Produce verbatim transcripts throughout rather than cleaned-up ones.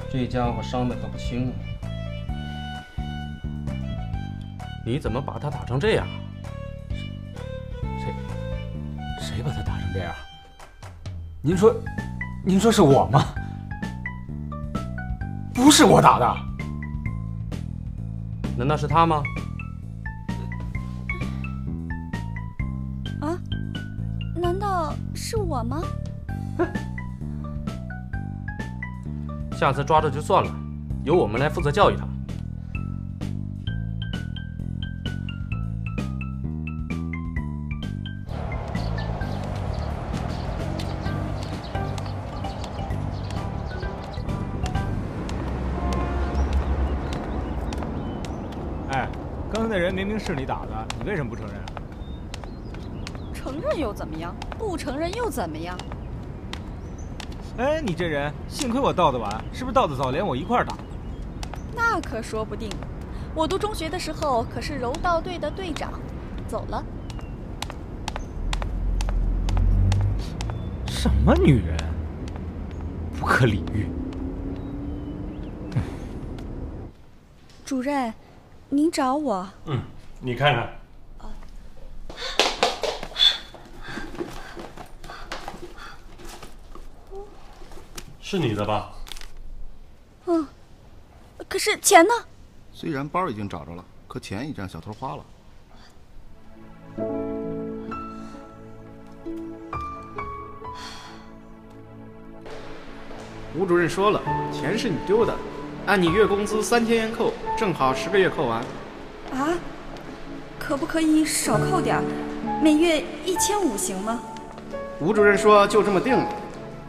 这家伙伤的可不轻啊！ 你怎么把他打成这样？谁谁把他打成这样？ 您说，您说是我吗？不是我打的。 难道是他吗？ 啊？难道是我吗？ 下次抓着就算了，由我们来负责教育他。 哎，刚才那人明明是你打的，你为什么不承认啊？ 承认又怎么样？不承认又怎么样？ 哎，你这人，幸亏我到得晚，是不是到得早连我一块儿打？ 那可说不定。我读中学的时候可是柔道队的队长。走了。 什么女人？不可理喻。 主任，您找我？ 嗯，你看看。是你的吧？ 嗯，可是钱呢？ 虽然包已经找着了，可钱已让小偷花了。 吴主任说了，钱是你丢的，按你月工资三千元扣，正好十个月扣完。 啊？可不可以少扣点儿？每月一千五行吗？ 吴主任说就这么定了。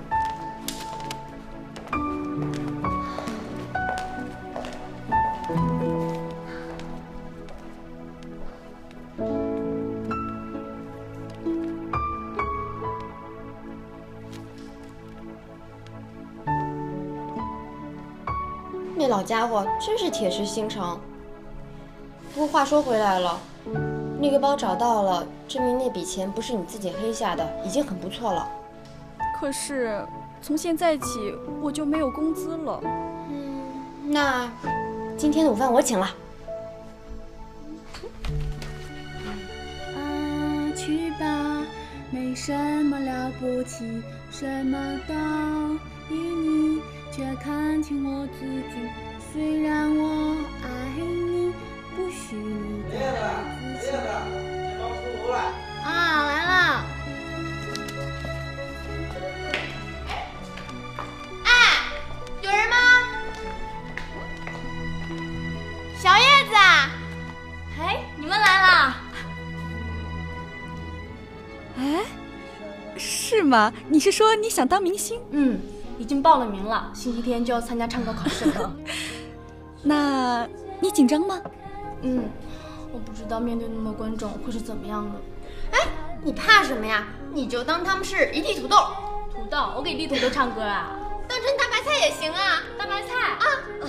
那老家伙真是铁石心肠。不过话说回来了，那个包找到了，证明那笔钱不是你自己黑下的，已经很不错了。 可是从现在起我就没有工资了。 嗯，那今天的午饭我请了。 啊，去吧，没什么了不起，什么都依你。却看清我自己，虽然我爱你，不许你再爱自己。啊，来了！ 哎，有人吗？小叶子，哎，你们来啦！ 哎，是吗？你是说你想当明星？ 嗯。已经报了名了，星期天就要参加唱歌考试了。 那你紧张吗？ 嗯，我不知道面对那么多观众会是怎么样的。 哎，你怕什么呀？你就当他们是一地土豆。 土豆，我给地土豆唱歌啊？ 当成大白菜也行啊。 大白菜啊。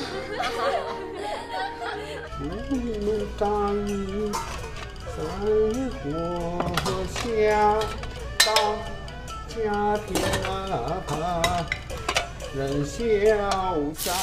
妹妹大雨在火下大家庭啊，人潇洒。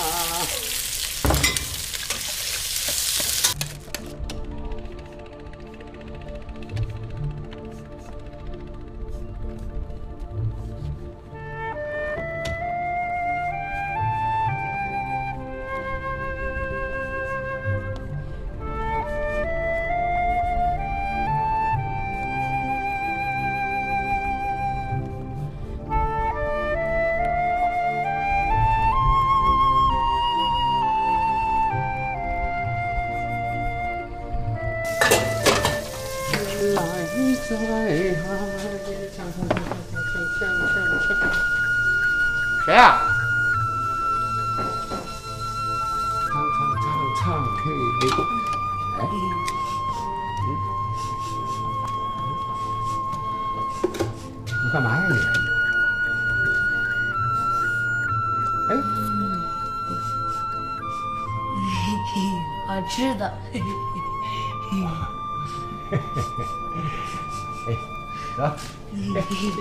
在海，唱唱唱唱唱唱唱唱，谁呀？唱唱唱唱嘿，哎，你干嘛呀你？哎， 好吃的。嘿嘿嘿嘿。 哎，得，哎，这。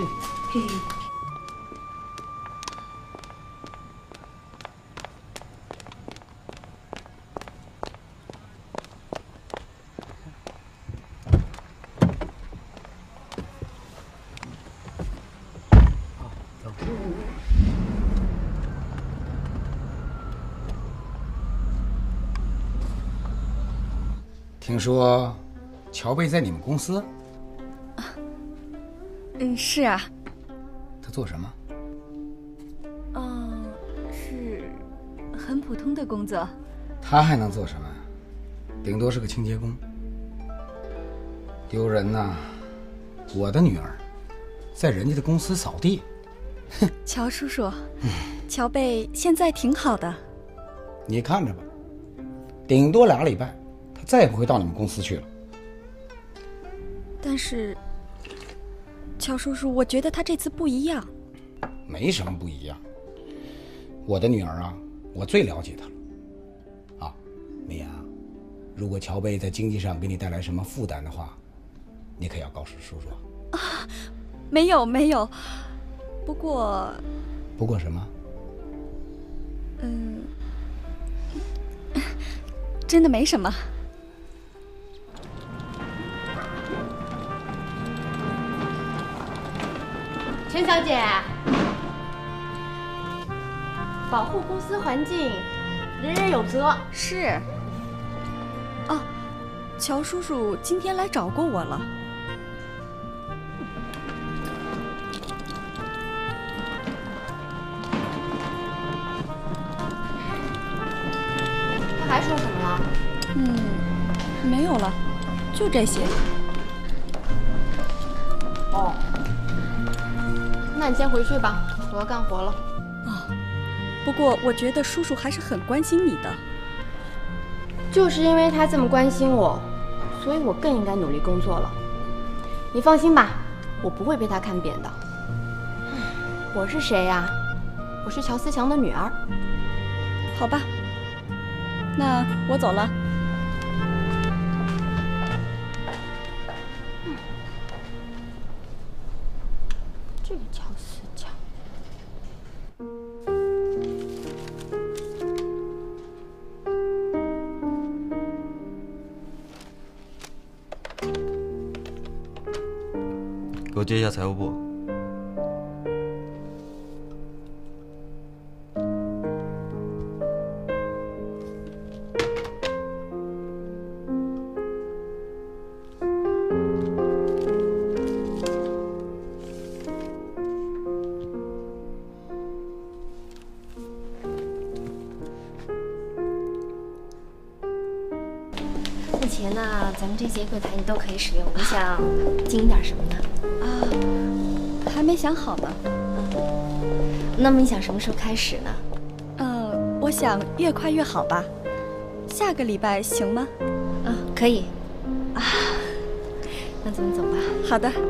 嘿。 。 。 。 。 。 。 。 。 。 。 。 。 。 。 。 。 。 。 。 。 。 。 。 。 。 。 。 。 。 。 。 。 哎， 嘿。 哎， 嘿。 哎， 嘿。 哎， 嘿。 哎， 嘿。 哎， 嘿。 哎， 嘿。 哎， 听说乔贝在你们公司？ 嗯，是啊。 他做什么？ 嗯，是很普通的工作。 他还能做什么？顶多是个清洁工。丢人呐！我的女儿在人家的公司扫地。哼， 乔叔叔，乔贝现在挺好的。 你看着吧，顶多俩礼拜，他再也不会到你们公司去了。 但是，乔叔叔，我觉得他这次不一样。 没什么不一样。我的女儿啊，我最了解她了。啊，米娅，如果乔贝在经济上给你带来什么负担的话，你可要告诉叔叔啊。没有没有，不过。 不过什么？ 嗯，真的没什么。 陈小姐，保护公司环境，人人有责。 是。哦，乔叔叔今天来找过我了。 他还说什么了？ 嗯，没有了，就这些。 哦。那你先回去吧，我要干活了。 啊、哦，不过我觉得叔叔还是很关心你的。 就是因为他这么关心我，所以我更应该努力工作了。你放心吧，我不会被他看扁的。我是谁呀？我是乔思强的女儿。 好吧，那我走了。 这个乔思强。 给我接一下财务部。 目前呢，咱们这些柜台你都可以使用。你想经营点什么呢？ 啊，还没想好呢。 那么你想什么时候开始呢？ 呃，我想越快越好吧。下个礼拜行吗？ 嗯，可以。啊，那咱们走吧。 好的。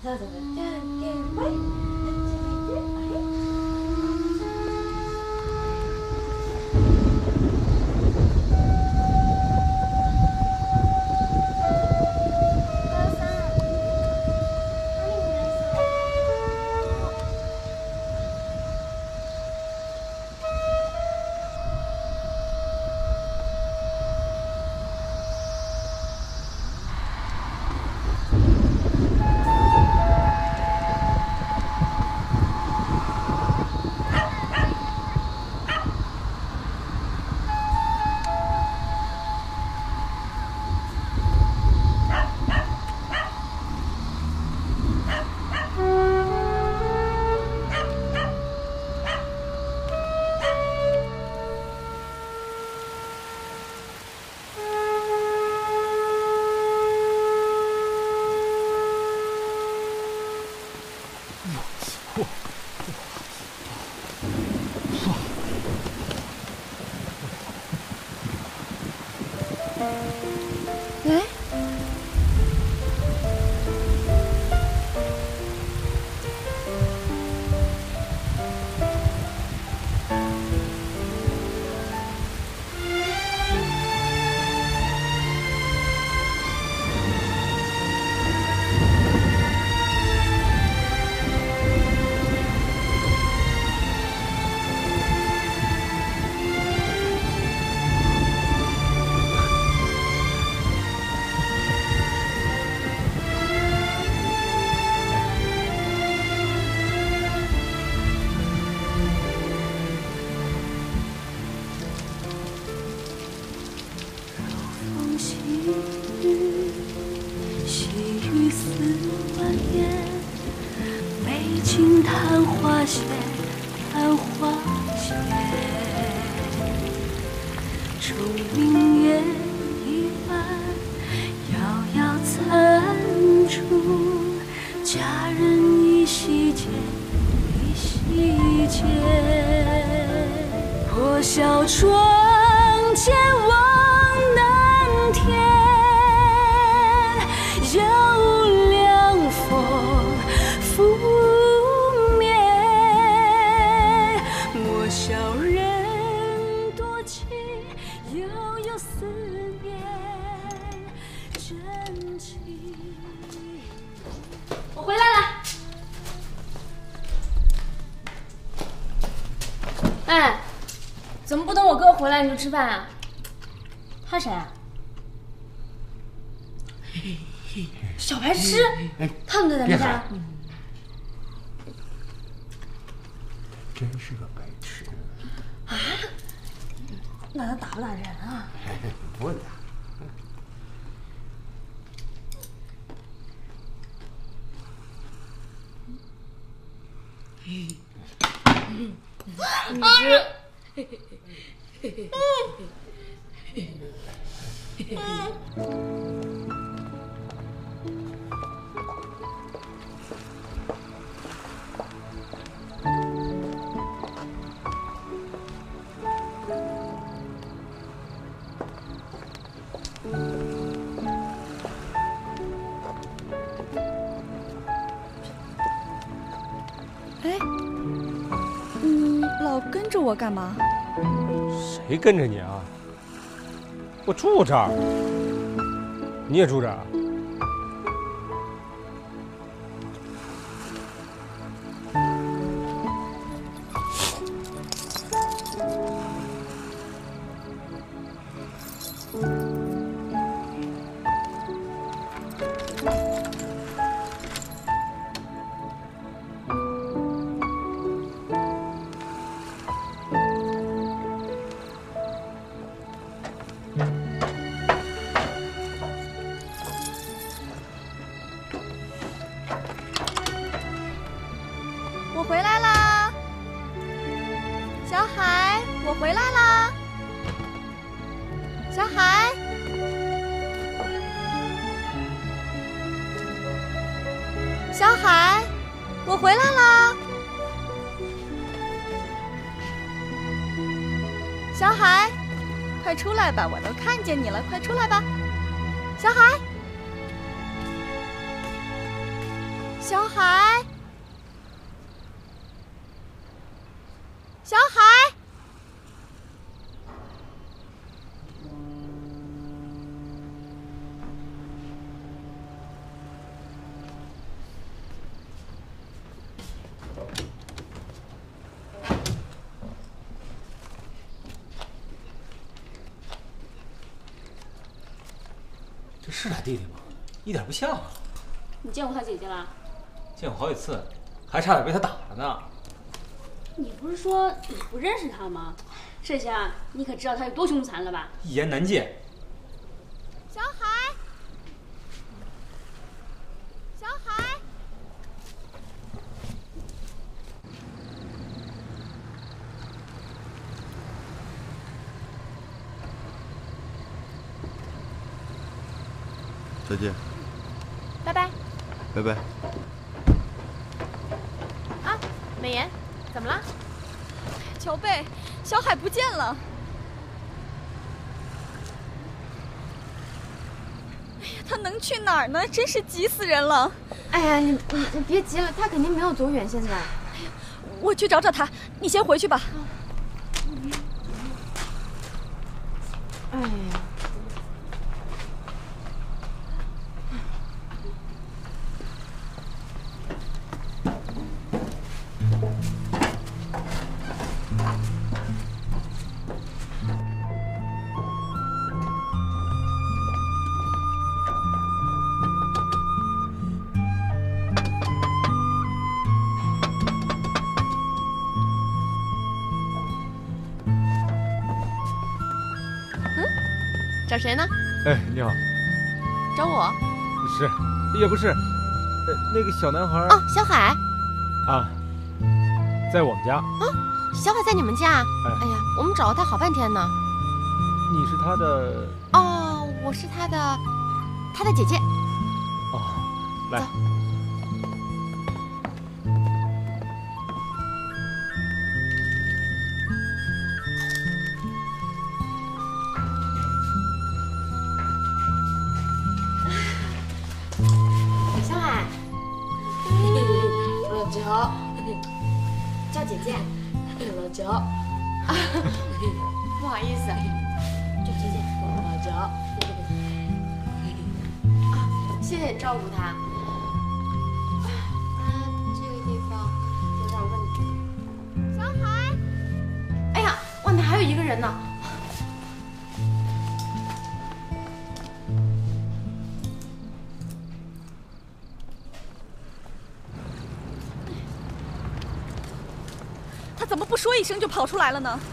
来， 小窗前望南天，有凉风拂面。莫笑人多情，悠悠思念真情。 我回来了。哎。怎么不等我哥回来你就吃饭啊？他谁啊？小白痴，他们在咱们家。 真是个白痴啊！那他打不打人啊？ 不打。 你这。 哎，你老跟着我干嘛？ 谁跟着你啊？我住这儿，你也住这儿啊？ 我回来啦，小海，我回来啦，小海，小海，我回来啦，小海，快出来吧，我都看见你了，快出来吧，小海， 小海，小海。 这是他弟弟吗？一点不像啊！ 你见过他姐姐啦？ 见过好几次，还差点被他打了呢。 你不是说你不认识他吗？这下你可知道他有多凶残了吧？ 一言难尽。 小海，小海。 再见， 拜拜。 拜拜。 啊，美颜，怎么了？ 乔贝，小海不见了。哎呀，他能去哪儿呢？真是急死人了。 哎呀，你你你别急了，他肯定没有走远。现在，哎呀，我去找找他，你先回去吧。 哎呀。找谁呢？ 哎，你好。 找我？ 是，也不是，呃，那个小男孩。 哦，小海。 啊，在我们家。 啊，小海在你们家？哎，哎呀，我们找了他好半天呢。 你是他的？ 哦，我是他的，他的姐姐。 哦，来。走叫叫姐姐，老九，不好意思，叫姐姐，老九，啊，谢谢你照顾他。他这个地方有点问题。小海，哎呀，外面还有一个人呢。 他怎么不说一声就跑出来了呢？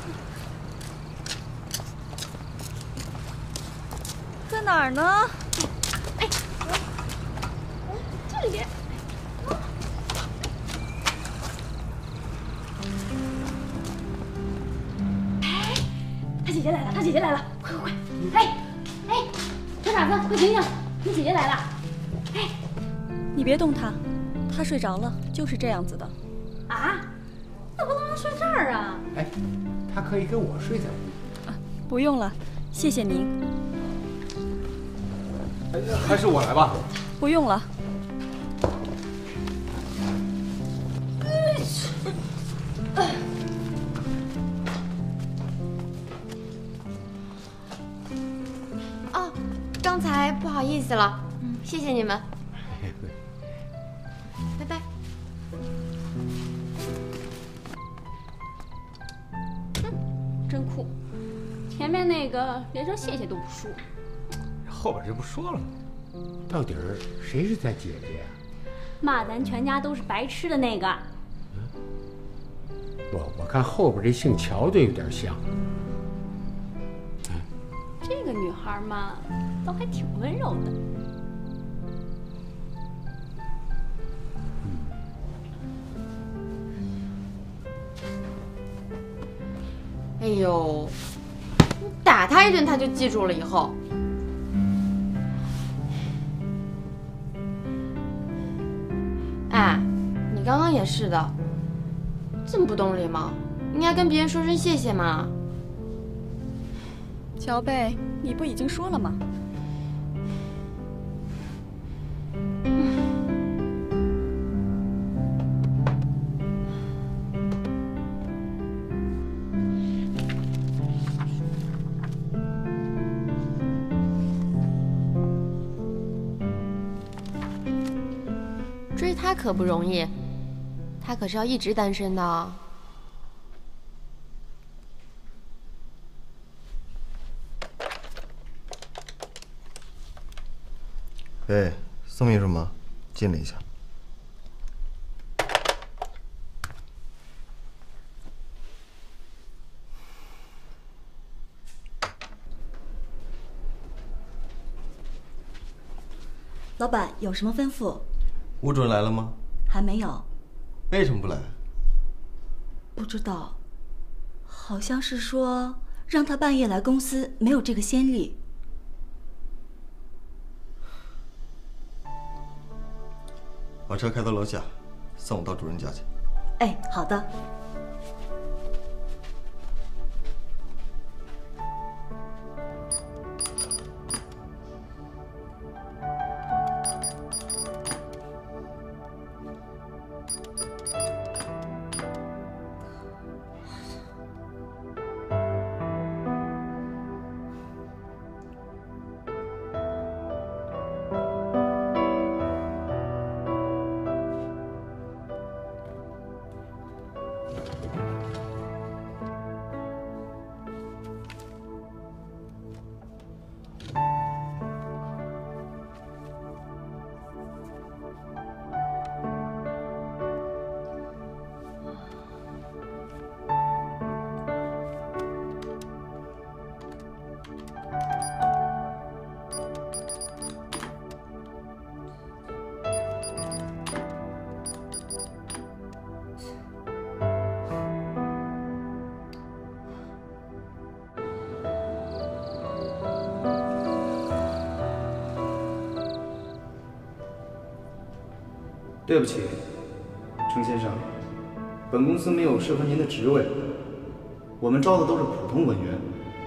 在哪儿呢？ 哎，这里。 哎，他姐姐来了！他姐姐来了！快快快！哎哎，小傻子，快醒醒！你姐姐来了！哎， 你别动他，他睡着了，就是这样子的。 啊？那不能让睡这儿啊！ 哎，他可以跟我睡在屋。 啊，不用了，谢谢您。 还是我来吧。 不用了。 哦，刚才不好意思了，嗯，谢谢你们。拜拜。 真酷，前面那个连声谢谢都不说， 后边就不说了吗？ 到底儿谁是他姐姐呀？ 骂咱全家都是白痴的那个。 我我看后边这姓乔的有点像。 这个女孩嘛，倒还挺温柔的。 哎呦，你打他一顿他就记住了以后。哎，你刚刚也是的，这么不懂礼貌，应该跟别人说声谢谢嘛。 乔贝，你不已经说了吗？ 追他可不容易，他可是要一直单身的。 喂，宋秘书吗？进来一下。 老板有什么吩咐？ 吴主任来了吗？ 还没有。 为什么不来？ 不知道，好像是说让他半夜来公司，没有这个先例。 把车开到楼下，送我到主任家去。 哎，好的。 对不起，程先生，本公司没有适合您的职位，我们招的都是普通文员。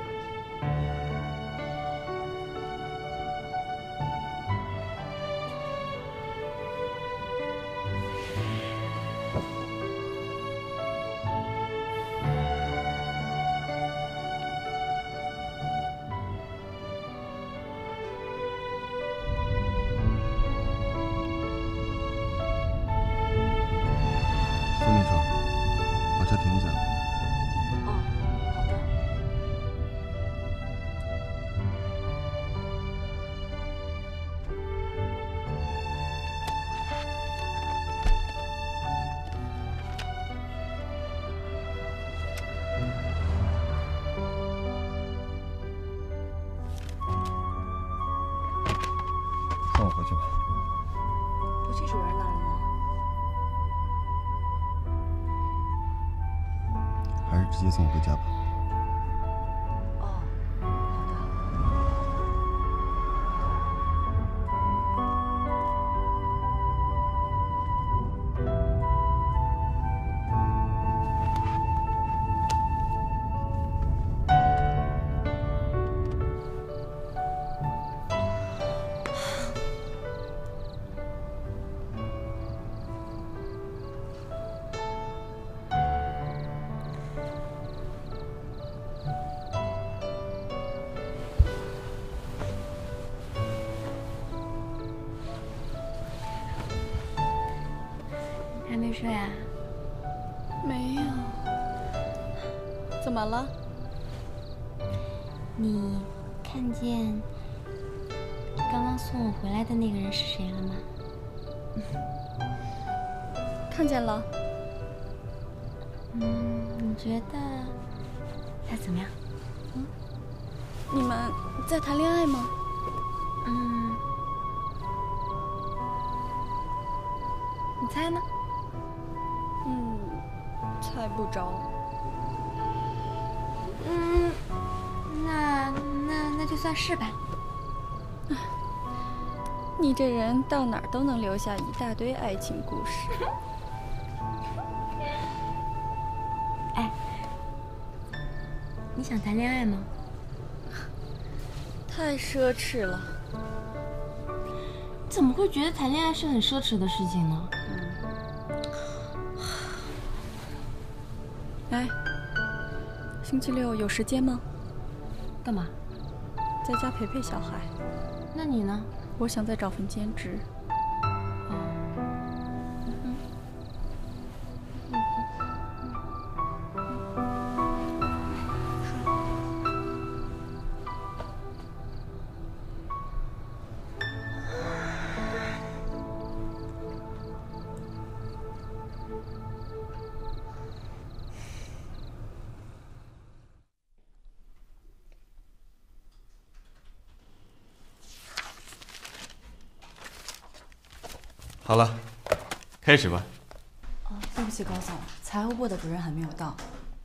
送我回去吧。 不去主任那儿了吗？ 还是直接送我回家吧。 还没睡啊？ 没有。怎么了？ 你看见刚刚送我回来的那个人是谁了吗？ 看见了。 嗯，你觉得他怎么样？ 嗯，你们在谈恋爱吗？ 嗯，你猜呢？ 嗯，猜不着。 嗯，那那那就算是吧。 你这人到哪儿都能留下一大堆爱情故事。 哎，你想谈恋爱吗？ 太奢侈了。 怎么会觉得谈恋爱是很奢侈的事情呢？ 哎，星期六有时间吗？ 干嘛？ 在家陪陪小孩。 那你呢？ 我想再找份兼职。 哦， 好了，开始吧。 哦，对不起，高总，财务部的主任还没有到。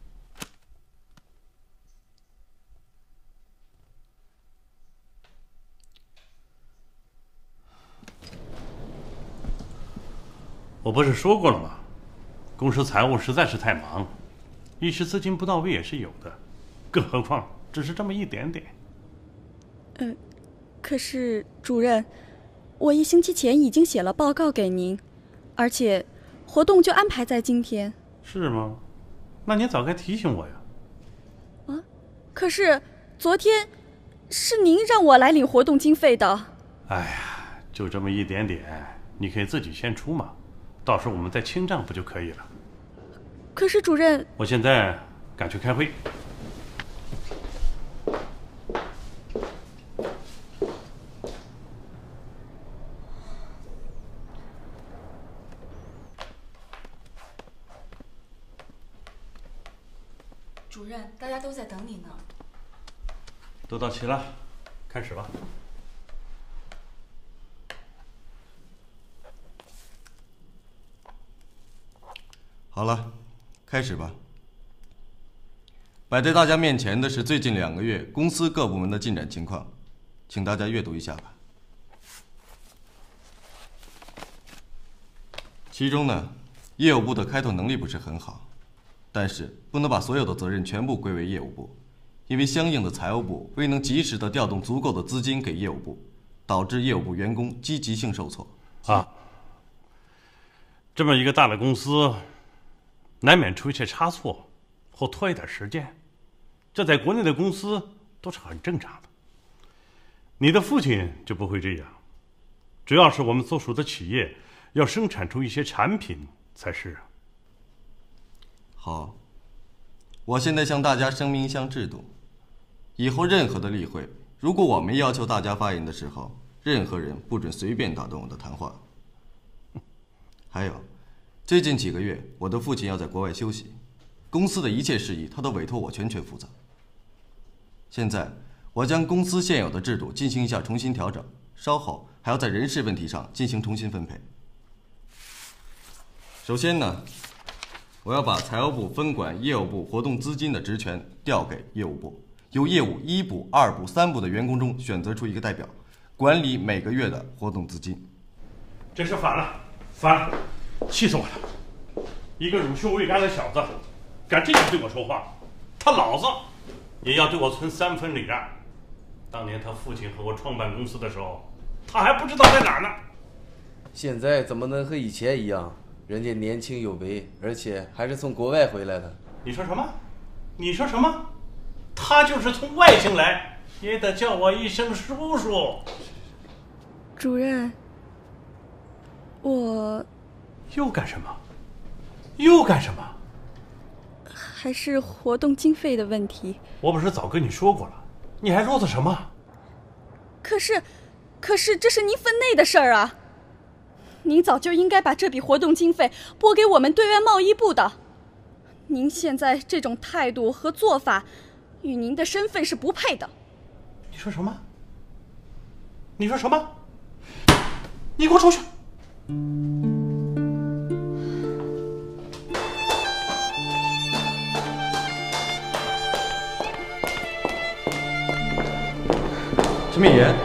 我不是说过了吗？公司财务实在是太忙，一时资金不到位也是有的，更何况只是这么一点点。 呃，可是主任，我一星期前已经写了报告给您，而且活动就安排在今天。 是吗？那你早该提醒我呀。 啊，可是昨天是您让我来领活动经费的。 哎呀，就这么一点点，你可以自己先出嘛，到时候我们再清账不就可以了？ 可是主任， 我现在赶去开会。 主任，大家都在等你呢。 都到齐了，开始吧。 好了，开始吧。摆在大家面前的是最近两个月公司各部门的进展情况，请大家阅读一下吧。其中呢，业务部的开拓能力不是很好，但是不能把所有的责任全部归为业务部，因为相应的财务部未能及时的调动足够的资金给业务部，导致业务部员工积极性受挫。 啊，这么一个大的公司，难免出一些差错或拖一点时间，这在国内的公司都是很正常的。你的父亲就不会这样，主要是我们所属的企业要生产出一些产品才是啊。 好，我现在向大家声明一项制度：以后任何的例会，如果我没要求大家发言的时候，任何人不准随便打断我的谈话。还有，最近几个月，我的父亲要在国外休息，公司的一切事宜他都委托我全权负责。现在，我将公司现有的制度进行一下重新调整，稍后还要在人事问题上进行重新分配。首先呢，我要把财务部分管业务部活动资金的职权调给业务部，由业务一部、二部、三部的员工中选择出一个代表，管理每个月的活动资金。 这是反了，反了，气死我了！一个乳臭未干的小子，敢这样对我说话，他老子也要对我存三分礼让。当年他父亲和我创办公司的时候，他还不知道在哪儿呢。 现在怎么能和以前一样？人家年轻有为，而且还是从国外回来的。 你说什么？你说什么？他就是从外星来，也得叫我一声叔叔。 主任，我又干什么？又干什么？ 还是活动经费的问题。 我不是早跟你说过了，你还啰嗦什么？ 可是，可是这是您分内的事儿啊！您早就应该把这笔活动经费拨给我们对外贸易部的。您现在这种态度和做法，与您的身份是不配的。 你说什么？你说什么？你给我出去！ 陈敏言，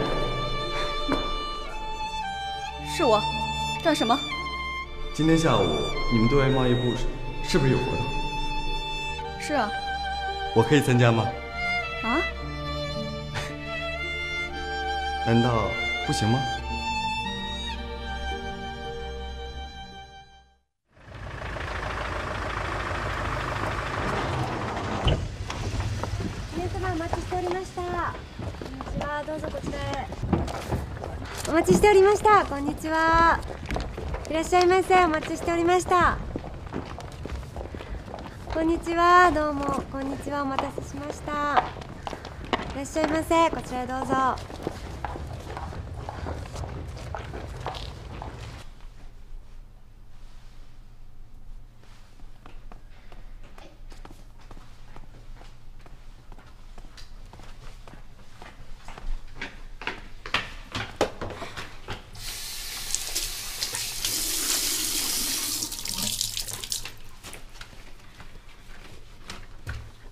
是我。干什么？ 今天下午你们对外贸易部是是不是有活动？ 是啊。 我可以参加吗？ 啊？ 难道不行吗？ 皆様お待ちしておりました。こんにちは、どうぞこちらへ。お待ちしておりました。こんにちは。いらっしゃいませ。お待ちしておりました。こんにちは。どうもこんにちは。お待たせしました。いらっしゃいませ。こちらへどうぞ。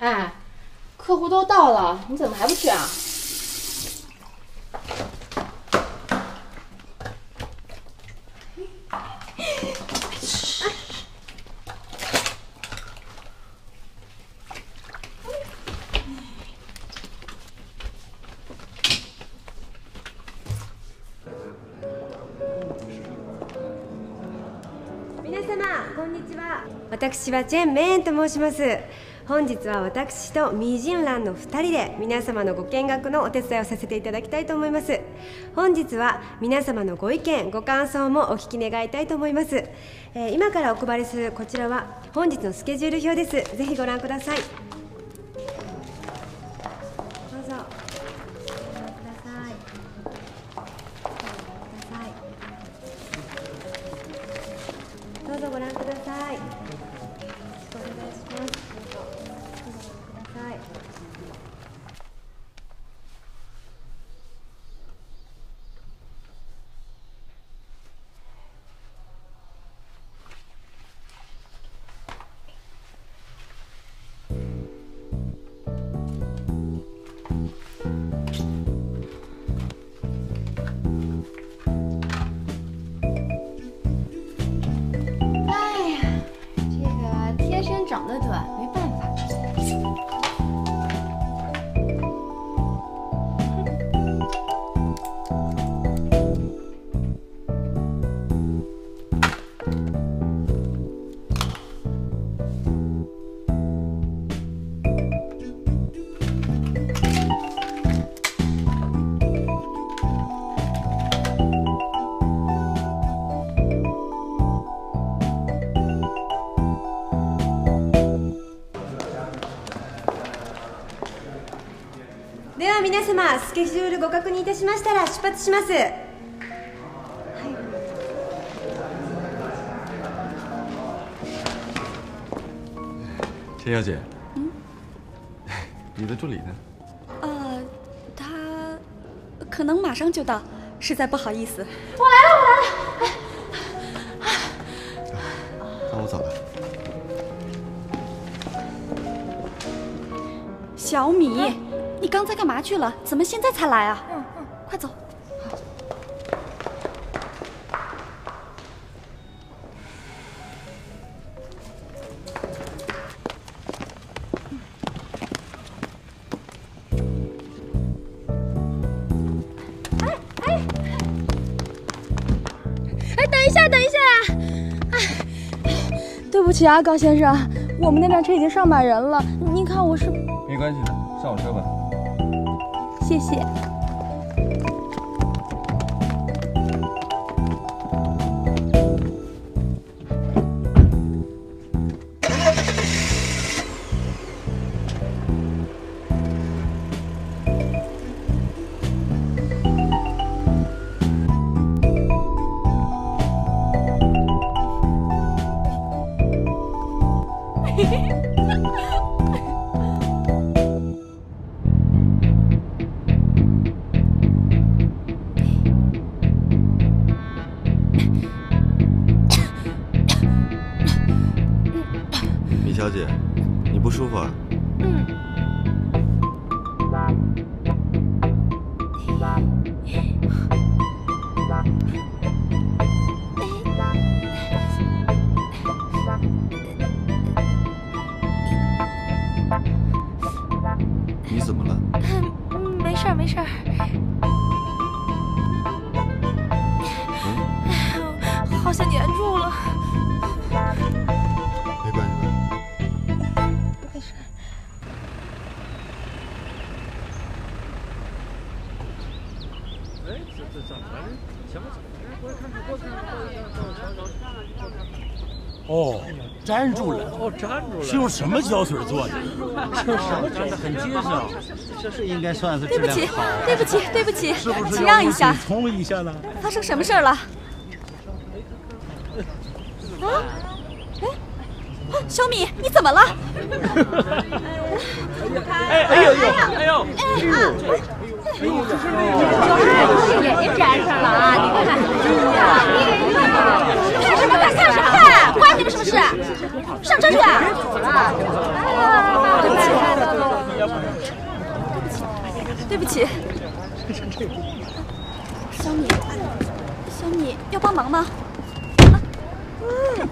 哎，客户都到了，你怎么还不去啊？ 皆様こんにちは。私はチェン・メインと申します。本日は私とミージンランのふたりで皆様のご見学のお手伝いをさせていただきたいと思います。本日は皆様のご意見ご感想もお聞き願いたいと思います。えー、今からお配りするこちらは本日のスケジュール表です。ぜひご覧ください。どうぞどうぞご覧ください。よろしくお願いします。どうぞご覧ください。 长得短，没办法。 では皆様スケジュールご確認いたしましたら出発します。はい、 陈小姐，嗯，你的助理呢？ 呃，他可能马上就到，实在不好意思。 我来了，我来了。 那我走了。 小米。你刚才干嘛去了？怎么现在才来啊？嗯嗯，快走。 哎哎哎，等一下，等一下！哎， 对不起啊，高先生，我们那辆车已经上满人了。您看我是…… 没关系的，上我车吧。 谢谢。 小姐，你不舒服啊？ 嗯。 你怎么了？ 嗯，没事儿，没事儿。嗯，好像粘住了。 没关系吧？ 没事。 哎，这这怎么了？前面怎么了？过来看看，过来看看，过来看看，我瞧瞧。 哦，粘住了。 哦，粘住了。 是用什么胶水做的？ 这什么胶？ 很结实。 这是应该算是对不起，对不起，对不起， 是不是请让一下。 冲一下呢？ 发生什么事儿了？啊？哎，小米，你怎么了？ 哎哎呦呦，哎呦， 哎啊！哎呦，这是那个眼睛粘上了啊！你看看，看什么看？看什么看？关你们什么事？上车去！走了。哎呀，对不起。 对不起。小米，小米要帮忙吗？啊、嗯，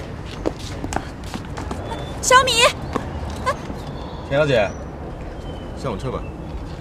小米， 田小姐，上我车吧。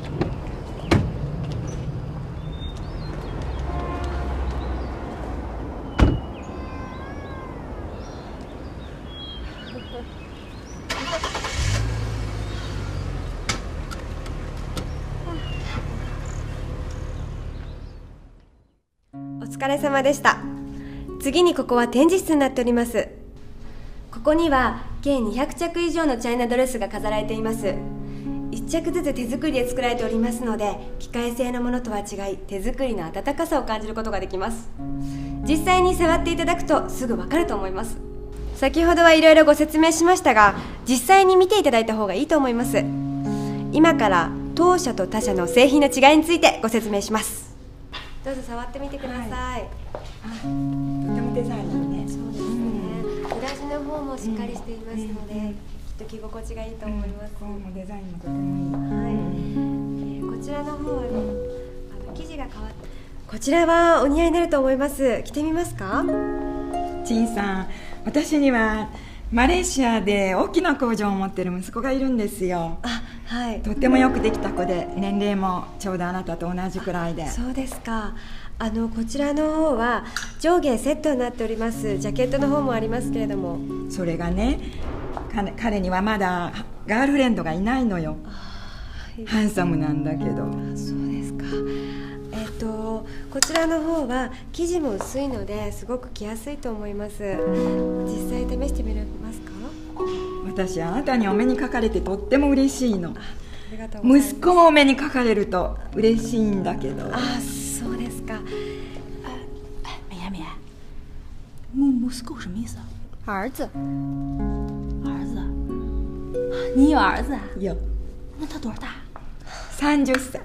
お疲れ様でした。次にここは展示室になっております。ここには計にひゃくちゃく以上のチャイナドレスが飾られています。いっちゃくずつ手作りで作られておりますので、機械製のものとは違い手作りの温かさを感じることができます。実際に触っていただくとすぐわかると思います。先ほどはいろいろご説明しましたが、実際に見ていただいた方がいいと思います。今から当社と他社の製品の違いについてご説明します。どうぞ触ってみてください。はい、 とてもデザインいいね。 そうですね。裏地の方もしっかりしていますので、うん、きっと着心地がいいと思います。 うん、もうデザインもとてもいい。 はい。えー、こちらの方はね、あの生地が変わって、こちらはお似合いになると思います。着てみますか？ 陳さん、私にはマレーシアで大きな工場を持ってる息子がいるんですよ。 あ、はい。 とってもよくできた子で、年齢もちょうどあなたと同じくらいで。 そうですか。あのこちらの方は上下セットになっております。ジャケットの方もありますけれども、 それがね、彼, 彼にはまだガールフレンドがいないのよ。ハンサムなんだけど。 そうですか。えっとこちらの方は生地も薄いのですごく着やすいと思います。実際試してみますか？ 私あなたにお目にかかれてとっても嬉しいの。息子もお目にかかれると嬉しいんだけど。 あ、そうですか。 美伢美伢，母息子什么意思？ 儿子。 儿子？你有儿子啊？ 有。 那他多少大？ 三十歳。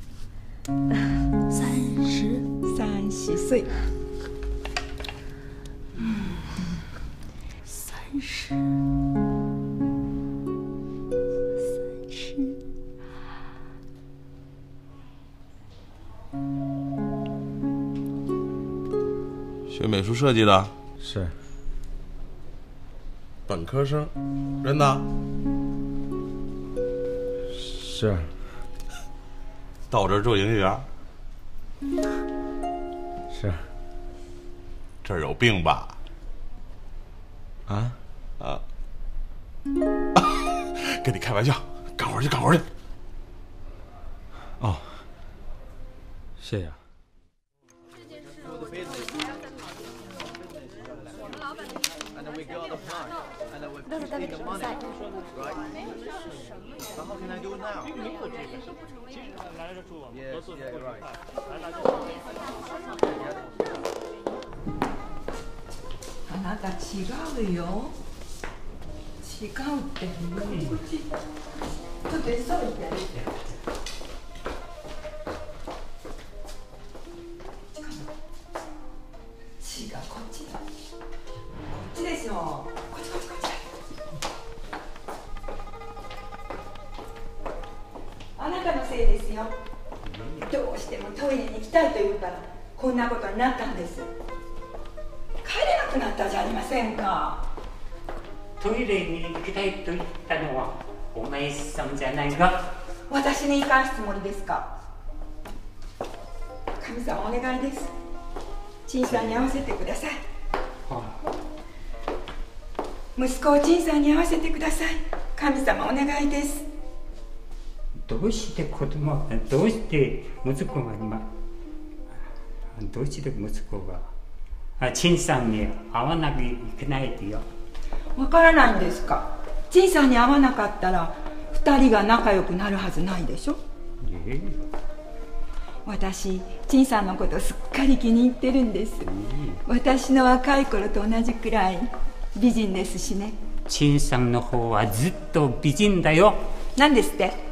三十。 三十岁。 嗯，三十。 学美术设计的？ 是。 本科生？真的？ 是。 到我这儿做营业员？ 是。 这儿有病吧？ 啊？ 啊！跟你开玩笑，干活去，干活去。 哦，谢谢啊。 どうぞ食べてください。 あなた違うよ。違うって。こっち。ちょっと急いで。違う、こっちだ。こっちですよ。こっちこっちこっち。あなたのせいですよ。どうしてもトイレに行きたいと言うからこんなことになったんです。帰れなくなったじゃありませんか。 トイレに行きたいと言ったのはお前さんじゃないか。 私に生かすつもりですか。神様お願いです。陳さんに会わせてください。息子を陳さんに会わせてください。神様お願いです。 どうして子供どうして息子が今どうして息子が陳さんに会わなきゃいけないってよ。 わからないんですか。陳さんに会わなかったら二人が仲良くなるはずないでしょ。えー、私陳さんのことすっかり気に入ってるんです。えー、私の若い頃と同じくらい美人ですしね。 陳さんの方はずっと美人だよ。 なんですって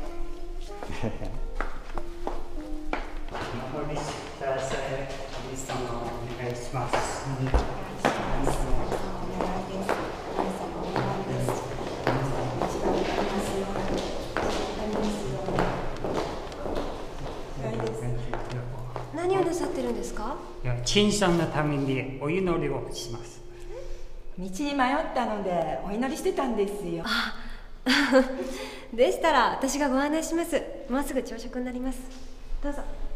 何をなさってるんですか？ いや、陳さんのためにお祈りをします。 道に迷ったのでお祈りしてたんですよ。 あでしたら私がご案内します。もうすぐ朝食になります。どうぞ。